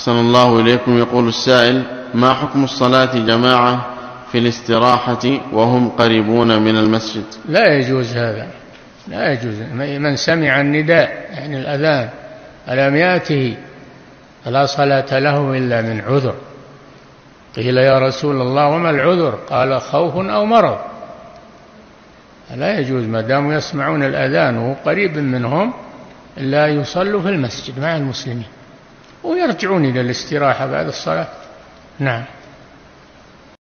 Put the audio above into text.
أحسن الله إليكم. يقول السائل: ما حكم الصلاة جماعة في الاستراحة وهم قريبون من المسجد؟ لا يجوز هذا، لا يجوز. من سمع النداء يعني الأذان ألم يأته فلا صلاة له إلا من عذر. قيل: يا رسول الله وما العذر؟ قال: خوف أو مرض. لا يجوز ما داموا يسمعون الأذان وهو قريب منهم لا يصلوا في المسجد مع المسلمين ويرجعون إلى الاستراحة بعد الصلاة. نعم.